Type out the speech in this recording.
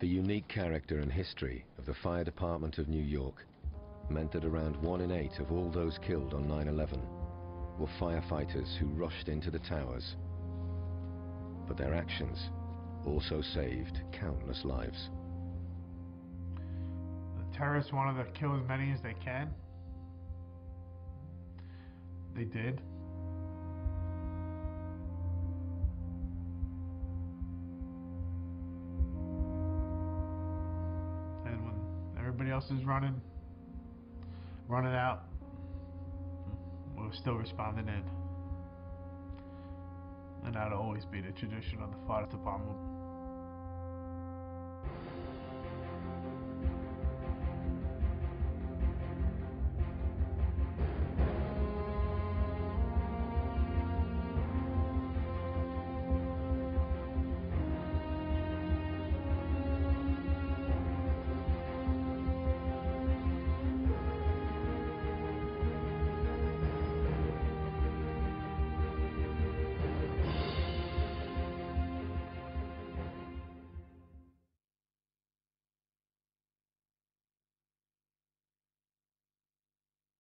The unique character and history of the Fire Department of New York meant that around 1 in 8 of all those killed on 9/11 were firefighters who rushed into the towers. But their actions also saved countless lives. The terrorists wanted to kill as many as they can. They did. And when everybody else is running out, we're still responding in. And that'll always be the tradition of the fire department.